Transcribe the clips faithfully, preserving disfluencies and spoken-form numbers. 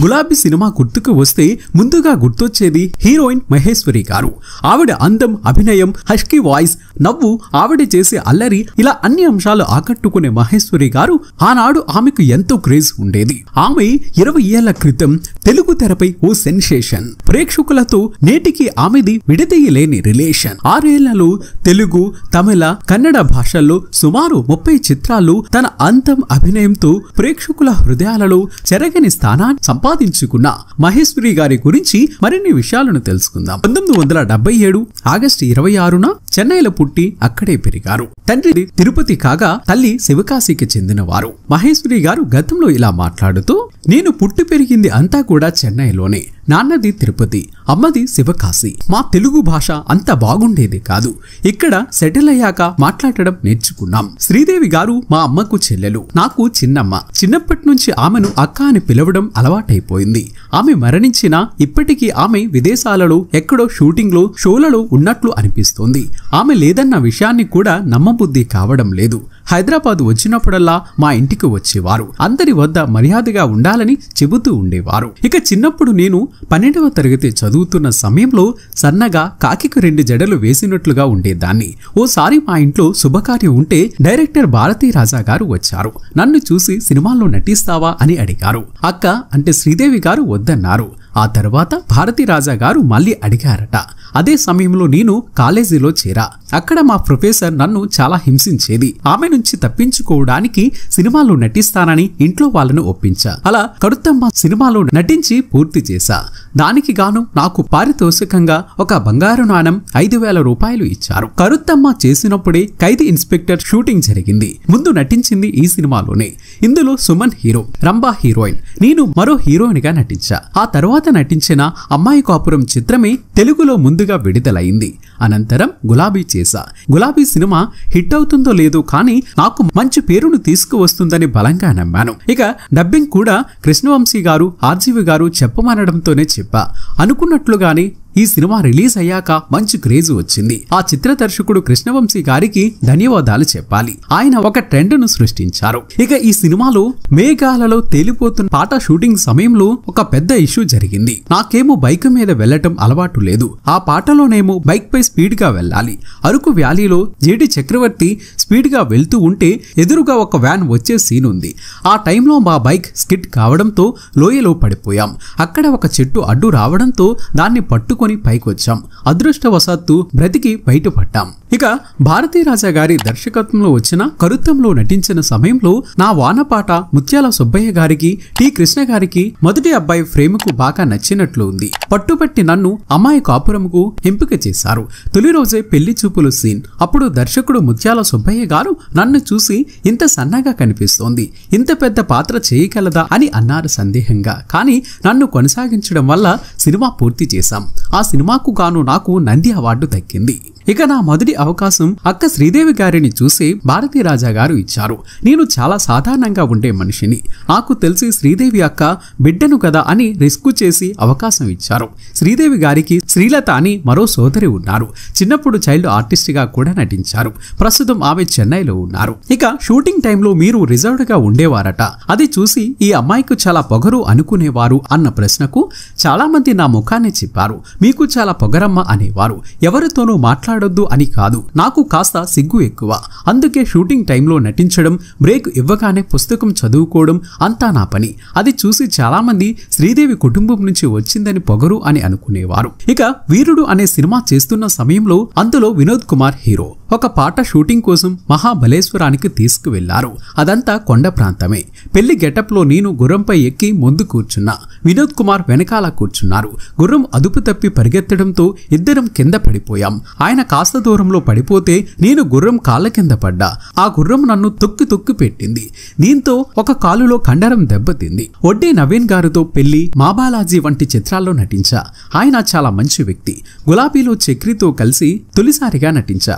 గులాబీ సినిమా గుర్తుకు వస్తే ముందుగా గుర్తొచ్చేది హీరోయిన్ మహేశ్వరి గారు. ఆవిడ అందం, అభినయం, హస్కీ వాయిస్, నవ్వు, ఆవిడ చేసే అల్లరి, ఇలా అన్ని అంశాలు ఆకట్టుకునే మహేశ్వరి గారు ఆనాడు ఆమెకు ఎంతో క్రేజ్ ఉండేది. ఆమె ఇరవై ఏళ్ల క్రితం తెలుగు తెరపై ఓ సెన్సేషన్. ప్రేక్షకులతో నేటికి ఆమెది విడదీయలేని రిలేషన్. ఆరేళ్లలో తెలుగు, తమిళ, కన్నడ భాషల్లో సుమారు ముప్పై చిత్రాలు తన అందం, అభినయంతో ప్రేక్షకుల హృదయాలలో చెరగని స్థానాన్ని సంపాదించుకున్న మహేశ్వరి గారి గురించి మరిన్ని విషయాలను తెలుసుకుందాం. పంతొమ్మిది వందల డెబ్బై ఏడు ఆగస్టు ఇరవై ఆరున చెన్నైలో పుట్టి అక్కడే పెరిగారు. తండ్రి తిరుపతి కాగా తల్లి శివకాశికి చెందినవారు. మహేశ్వరి గారు గతంలో ఇలా మాట్లాడుతూ, నేను పుట్టి పెరిగింది అంతా కూడా చెన్నైలోనే. నాన్నది తిరుపతి, అమ్మది శివకాశి. మా తెలుగు భాష అంత బాగుండేది కాదు. ఇక్కడ సెటిల్ అయ్యాక మాట్లాడడం నేర్చుకున్నాం. శ్రీదేవి గారు మా అమ్మకు చెల్లెలు, నాకు చిన్నమ్మ. చిన్నప్పటి నుంచి ఆమెను అక్క అని పిలవడం అలవాటైపోయింది. ఆమె మరణించినా ఇప్పటికీ ఆమె విదేశాలలో ఎక్కడో షూటింగ్ లో, షోలలో ఉన్నట్లు అనిపిస్తోంది. ఆమె లేదన్న విషయాన్ని కూడా నమ్మబుద్ధి కావడం లేదు. హైదరాబాద్ వచ్చినప్పుడల్లా మా ఇంటికి వచ్చేవారు. అందరి వద్ద మర్యాదగా ఉండాలని చెబుతూ ఉండేవారు. ఇక చిన్నప్పుడు నేను పన్నెండవ తరగతి చదువుతున్న సమయంలో సన్నగా కాకికి రెండు జడలు వేసినట్లుగా ఉండేదాన్ని. ఓసారి మా ఇంట్లో శుభకార్యం ఉంటే డైరెక్టర్ భారతీ రాజా గారు వచ్చారు. నన్ను చూసి సినిమాల్లో నటిస్తావా అని అడిగారు. అక్క అంటే శ్రీదేవి గారు వద్దన్నారు. ఆ తర్వాత భారతీ రాజా గారు మళ్ళీ అడిగారట. అదే సమయంలో నేను కాలేజీలో చేరా. అక్కడ మా ప్రొఫెసర్ నన్ను చాలా హింసించేది. ఆమె నుంచి తప్పించుకోవడానికి సినిమాలో నటిస్తానని ఇంట్లో వాళ్ళను ఒప్పించా. అలా కరుత్తమ్మ సినిమాలో నటించి పూర్తి చేశా. దానికి గాను నాకు పారితోషికంగా ఒక బంగారు నాణం ఐదు వేల రూపాయలు ఇచ్చారు. కరుత్తమ్మ చేసినప్పుడే ఖైదీ ఇన్స్పెక్టర్ షూటింగ్ జరిగింది. ముందు నటించింది ఈ సినిమాలోనే. ఇందులో సుమన్ హీరో, రంభా హీరోయిన్, నేను మరో హీరోయిన్ గా నటించా. ఆ తర్వాత నటించిన అమ్మాయి కాపురం చిత్రమే తెలుగులో ముందుగా విడుదలైంది. అనంతరం గులాబీ చేశా. గులాబీ సినిమా హిట్ అవుతుందో లేదో కానీ నాకు మంచి పేరును తీసుకువస్తుందని బలంగా నమ్మాను. ఇక డబ్బింగ్ కూడా కృష్ణవంశీ గారు, ఆర్జీవి గారు చెప్పమనడంతోనే చెప్పా. అనుకున్నట్లుగానే ఈ సినిమా రిలీజ్ అయ్యాక మంచి క్రేజ్ వచ్చింది. ఆ చిత్ర దర్శకుడు కృష్ణవంశీ గారికి ధన్యవాదాలు చెప్పాలి. ఆయన ఒక ట్రెండ్ ను సృష్టించారు. ఇక ఈ సినిమాలో మేఘాలలో తేలిపోతున్న పాట షూటింగ్ సమయంలో ఒక పెద్ద ఇష్యూ జరిగింది. నాకేమో బైక్ మీద వెళ్లటం అలవాటు లేదు. ఆ పాటలోనేమో బైక్ పై స్పీడ్ గా వెళ్ళాలి. అరకు వ్యాలీలో జేడి చక్రవర్తి స్పీడ్ గా వెళ్తూ ఉంటే ఎదురుగా ఒక వ్యాన్ వచ్చే సీన్ ఉంది. ఆ టైంలో మా బైక్ స్కిడ్ కావడంతో లోయలో పడిపోయాం. అక్కడ ఒక చెట్టు అడ్డు రావడంతో దాన్ని పట్టుకు పైకొచ్చాం. అదృష్టవశాత్తు బ్రతికి బయటపడ్డాం. ఇక భారతీ రాజా గారి దర్శకత్వంలో వచ్చిన కరుత్తంలో నటించిన సమయంలో నా వానపాట ముత్యాల సుబ్బయ్య గారికి, టి కృష్ణ గారికి మొదటి అబ్బాయి ఫ్రేముకు బాగా నచ్చినట్లు ఉంది. పట్టుబట్టి నన్ను అమ్మాయి కాపురముకు ఎంపిక చేశారు. తొలి రోజే పెళ్లి చూపులు సీన్. అప్పుడు దర్శకుడు ముత్యాల సుబ్బయ్య గారు నన్ను చూసి, ఇంత సన్నగా కనిపిస్తోంది, ఇంత పెద్ద పాత్ర చేయగలదా అని అన్నారు సందేహంగా. కానీ నన్ను కొనసాగించడం వల్ల సినిమా పూర్తి చేశాం. ఆ సినిమాకు గాను నాకు నంది అవార్డు దక్కింది. ఇక నా మొదటి అవకాశం అక్క శ్రీదేవి గారిని చూసి భారతీ రాజా గారు ఇచ్చారు. నేను చాలా సాధారణంగా ఉండే మనిషిని. నాకు తెలిసి శ్రీదేవి అక్క బిడ్డను కదా అని రిస్క్ చేసి అవకాశం ఇచ్చారు. శ్రీదేవి గారికి శ్రీలత అని మరో సోదరి ఉన్నారు. చిన్నప్పుడు చైల్డ్ ఆర్టిస్ట్ గా కూడా నటించారు. ప్రస్తుతం ఆమె చెన్నైలో ఉన్నారు. ఇక షూటింగ్ టైంలో మీరు రిజర్వ్డ్ గా ఉండేవారట. అది చూసి ఈ అమ్మాయికి చాలా పొగరు అనుకునేవారు అన్న ప్రశ్నకు చాలా మంది నా ముఖాన్ని చెప్పారు. మీకు చాలా పొగరమ్మ అనేవారు. ఎవరితోనూ మాట్లాడొద్దు అని కాదు, నాకు కాస్త సిగ్గు ఎక్కువ. అందుకే షూటింగ్ టైంలో నటించడం, బ్రేక్ ఇవ్వగానే పుస్తకం చదువుకోవడం అంతా నా పని. అది చూసి చాలా మంది శ్రీదేవి కుటుంబం నుంచి వచ్చిందని పొగరు అని అనుకునేవారు. ఇక వీరుడు అనే సినిమా చేస్తున్న సమయంలో అందులో వినోద్ కుమార్ హీరో. ఒక పాట షూటింగ్ కోసం మహాబలేశ్వరానికి తీసుకువెళ్లారు. అదంతా కొండ ప్రాంతమే. పెళ్లి గెటప్ లో నేను గుర్రంపై ఎక్కి ముందు కూర్చున్నా. వినోద్ కుమార్ వెనకాల కూర్చున్నారు. గుర్రం అదుపు తప్పి పరిగెత్తడంతో ఇద్దరం కింద పడిపోయాం. ఆయన కాస్త దూరంలో పడిపోతే నేను గుర్రం కాళ్ళ కింద పడ్డా. ఆ గుర్రం నన్ను తొక్కి తొక్కి పెట్టింది. దీంతో ఒక కాలులో కండరం దెబ్బతింది. ఒడ్డే నవీన్ గారితో పెళ్లి, మా బాలాజీ వంటి చిత్రాల్లో నటించా. ఆయన చాలా మంచి వ్యక్తి. గులాబీలో చక్రితో కలిసి తొలిసారిగా నటించా. కొంత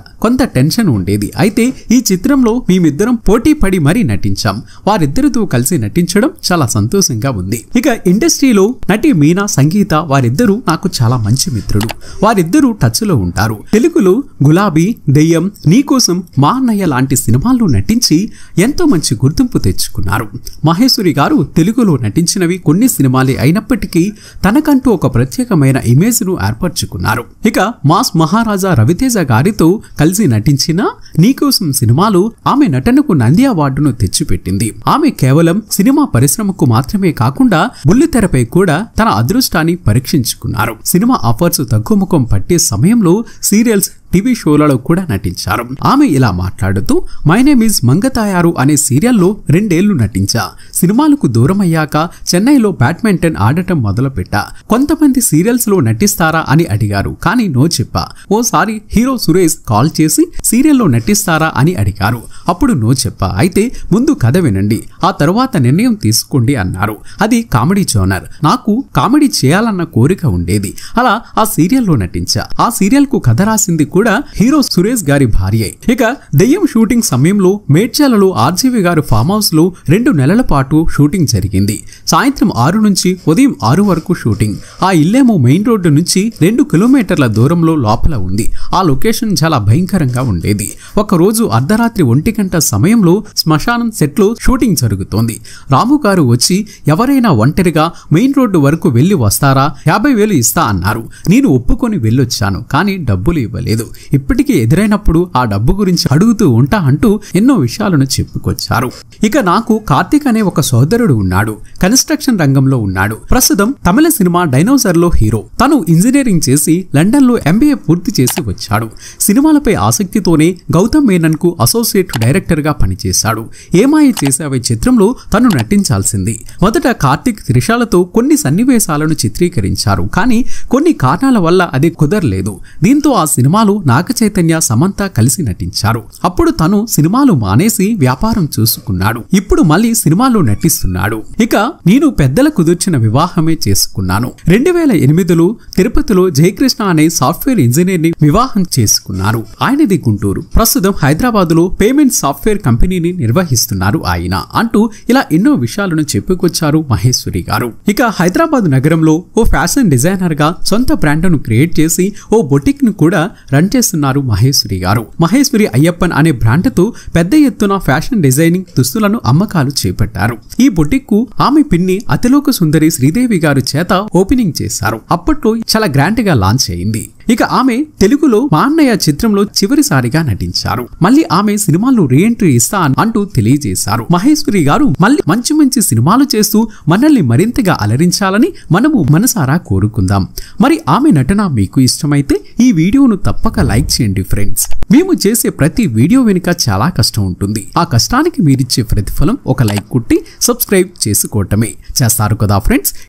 టెన్షన్ ఉండేది. అయితే ఈ చిత్రంలో మేమిద్దరం పోటీ పడి మరీ నటించాం. వారిద్దరితో కలిసి నటించడం చాలా సంతోషంగా ఉంది. ఇక ఇండస్ట్రీలో నటి మీనా, సంగీత వారిద్దరూ నాకు చాలా మంచి మిత్రులు. వారిద్దరూ టచ్ లో ఉంటారు. తెలుగులో గులాబీ, దెయ్యం, నీకోసం, మా అన్నయ్య లాంటి సినిమాల్లో నటించి ఎంతో మంచి గుర్తింపు తెచ్చుకున్నారు. మహేశ్వరి గారు తెలుగులో నటించినవి కొన్ని సినిమాలే అయినప్పటికీ తనకంటూ ఒక ప్రత్యేకమైన ఇమేజ్ ను ఏర్పరచుకున్నారు. ఇక మాస్ మహారాజా రవితేజ గారితో కలిసి నటించిన నీకోసం సినిమాలో ఆమె నటనకు నంది అవార్డును తెచ్చిపెట్టింది. ఆమె కేవలం సినిమా పరిశ్రమకు మాత్రమే కాకుండా బుల్లితెరపై కూడా తన అదృష్టాన్ని పరీక్షించుకున్నారు. సినిమా ఆఫర్స్ తగ్గుముఖం పట్టే సమయంలో సీరియల్స్, టీవీ షోలలో కూడా నటించారు. ఆమె ఇలా మాట్లాడుతూ, మై నేమ్ ఈజ్ మంగతాయారు అనే సీరియల్లో రెండేళ్లు నటించా. సినిమాలకు దూరం అయ్యాక చెన్నైలో బ్యాడ్మింటన్ ఆడటం మొదలుపెట్టా. కొంతమంది సీరియల్స్ లో నటిస్తారా అని అడిగారు, కానీ నో చెప్పా. ఓసారి హీరో సురేష్ కాల్ చేసి సీరియల్లో నటిస్తారా అని అడిగారు. అప్పుడు నో చెప్పా. అయితే ముందు కథ వినండి, ఆ తరువాత నిర్ణయం తీసుకోండి అన్నారు. అది కామెడీ జోనర్. నాకు కామెడీ చేయాలన్న కోరిక ఉండేది. అలా ఆ సీరియల్లో నటించా. ఆ సీరియల్ కు కథ రాసింది కూడా హీరో సురేష్ గారి భార్యే. ఇక దెయ్యం షూటింగ్ సమయంలో మేడ్చలలో ఆర్జీవి గారు ఫామ్ హౌస్ లో రెండు నెలల పాటు షూటింగ్ జరిగింది. సాయంత్రం ఆరు నుంచి ఉదయం ఆరు వరకు షూటింగ్. ఆ ఇల్లేమో మెయిన్ రోడ్డు నుంచి రెండు కిలోమీటర్ల దూరంలో లోపల ఉంది. ఆ లొకేషన్ చాలా భయంకరంగా ఉండేది. ఒక రోజు అర్ధరాత్రి ఒంటి గంట సమయంలో శ్మశానం సెట్ లో షూటింగ్ జరుగుతోంది. రాము గారు వచ్చి ఎవరైనా ఒంటరిగా మెయిన్ రోడ్డు వరకు వెళ్లి వస్తారా, యాభై వేలు ఇస్తా అన్నారు. నేను ఒప్పుకొని వెళ్ళొచ్చాను, కానీ డబ్బులు ఇవ్వలేదు. ఇప్పటికీ ఎదురైనప్పుడు ఆ డబ్బు గురించి అడుగుతూ ఉంటా అంటూ ఎన్నో విషయాలను చెప్పుకొచ్చారు. ఇక నాకు కార్తీక్ అనే ఒక సోదరుడు ఉన్నాడు. కన్స్ట్రక్షన్ రంగంలో ఉన్నాడు. ప్రస్తుతం తమిళ సినిమా డైనోసార్ లో హీరో. తను ఇంజనీరింగ్ చేసి లండన్ లో ఎంబీఏ పూర్తి చేసి వచ్చాడు. సినిమాలపై ఆసక్తితోనే గౌతమ్ మేనన్ కు అసోసియేట్ డైరెక్టర్ గా పనిచేశాడు. ఏమాయి చేసావే చిత్రంలో తను నటించాల్సింది. మొదట కార్తీక్ త్రిషాలతో కొన్ని సన్నివేశాలను చిత్రీకరించారు, కానీ కొన్ని కారణాల వల్ల అది కుదరలేదు. దీంతో ఆ సినిమాలో నాగ చైతన్య, సమంత కలిసి నటించారు. అప్పుడు తను సినిమాలు మానేసి వ్యాపారం చూసుకున్నాడు. ఇప్పుడు మళ్ళీ సినిమాలో నటిస్తున్నాడు. ఇక నేను పెద్దల కుదిర్చిన వివాహమే చేసుకున్నాను. రెండు వేల ఎనిమిదిలో తిరుపతిలో జయకృష్ణ అనే సాఫ్ట్వేర్ ఇంజనీర్ ని వివాహం చేసుకున్నారు. ఆయనది గుంటూరు. ప్రస్తుతం హైదరాబాద్ లో పేమెంట్ సాఫ్ట్వేర్ కంపెనీని నిర్వహిస్తున్నారు ఆయన అంటూ ఇలా ఎన్నో విషయాలను చెప్పుకొచ్చారు మహేశ్వరి గారు. ఇక హైదరాబాద్ నగరంలో ఓ ఫ్యాషన్ డిజైనర్ గా సొంత బ్రాండ్ ను క్రియేట్ చేసి ఓ బొటిక్ ను కూడా రన్ చేస్తున్నారు మహేశ్వరి గారు. మహేశ్వరి అయ్యప్పన్ అనే బ్రాండ్ తో పెద్ద ఎత్తున ఫ్యాషన్ డిజైనింగ్ దుస్తులను అమ్మకాలు చేపట్టారు. ఈ బొటిక్ కు ఆమె పిన్ని అతిలోక సుందరి శ్రీదేవి గారు చేత ఓపెనింగ్ చేశారు. అప్పట్లో చాలా గ్రాండ్ గా లాంచ్ అయింది. ఇక ఆమె తెలుగులో మా అన్నయ్య చిత్రంలో చివరిసారిగా నటించారు. మళ్ళీ ఆమె సినిమాల్లో రీఎంట్రీ ఇస్తా అంటూ తెలియజేశారు. మహేశ్వరి గారు మళ్ళీ మంచి మంచి సినిమాలు చేస్తూ మనల్ని మరింతగా అలరించాలని మనము మనసారా కోరుకుందాం. మరి ఆమె నటన మీకు ఇష్టమైతే ఈ వీడియోను తప్పక లైక్ చేయండి ఫ్రెండ్స్. మేము చేసే ప్రతి వీడియో వెనుక చాలా కష్టం ఉంటుంది. ఆ కష్టానికి మీరిచ్చే ప్రతిఫలం ఒక లైక్ కొట్టి సబ్స్క్రైబ్ చేసుకోవటమే. చేస్తారు కదా ఫ్రెండ్స్.